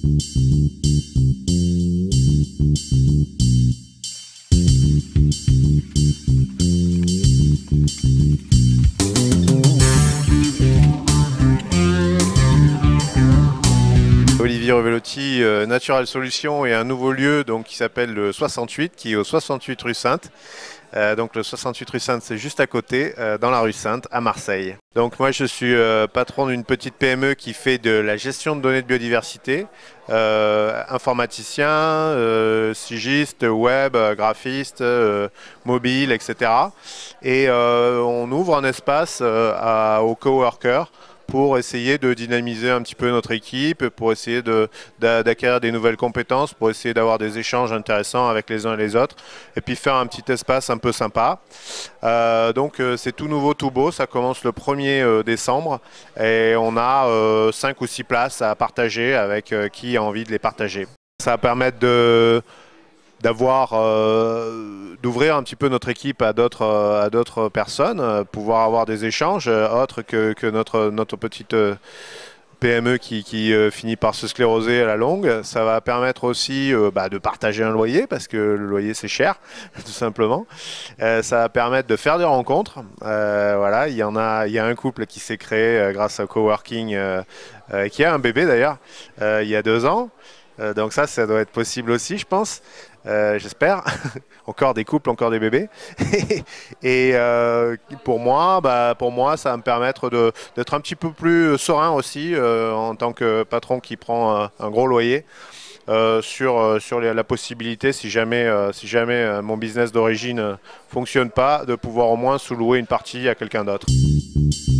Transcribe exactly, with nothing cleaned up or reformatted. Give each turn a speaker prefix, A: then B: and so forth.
A: Olivier Revellotti, euh, Natural Solutions et un nouveau lieu donc, qui s'appelle le soixante-huit, qui est au soixante-huit rue Sainte. Euh, donc le soixante-huit rue Sainte, c'est juste à côté, euh, dans la rue Sainte, à Marseille. Donc moi je suis euh, patron d'une petite P M E qui fait de la gestion de données de biodiversité, euh, informaticien, euh, sigiste, web, graphiste, euh, mobile, et cetera. Et euh, on ouvre un espace euh, à, aux coworkers pour essayer de dynamiser un petit peu notre équipe, pour essayer d'acquérir des nouvelles compétences, pour essayer d'avoir des échanges intéressants avec les uns et les autres, et puis faire un petit espace un peu sympa. Euh, donc euh, c'est tout nouveau, tout beau, ça commence le premier euh, décembre, et on a euh, cinq ou six places à partager avec euh, qui a envie de les partager. Ça va permettre de d'avoir, euh, d'ouvrir un petit peu notre équipe à d'autres à d'autres personnes, euh, pouvoir avoir des échanges euh, autres que, que notre, notre petite euh, P M E qui, qui euh, finit par se scléroser à la longue. Ça va permettre aussi euh, bah, de partager un loyer, parce que le loyer c'est cher, tout simplement. Euh, ça va permettre de faire des rencontres. Euh, voilà, il y en a, il y a un couple qui s'est créé euh, grâce au coworking, euh, euh, qui a un bébé d'ailleurs, euh, il y a deux ans. Euh, donc ça, ça doit être possible aussi, je pense. Euh, j'espère. Encore des couples, encore des bébés. Et euh, pour moi, bah, pour moi, ça va me permettre d'être un petit peu plus serein aussi euh, en tant que patron qui prend un, un gros loyer euh, sur, euh, sur les, la possibilité, si jamais, euh, si jamais euh, mon business d'origine ne fonctionne pas, de pouvoir au moins sous-louer une partie à quelqu'un d'autre.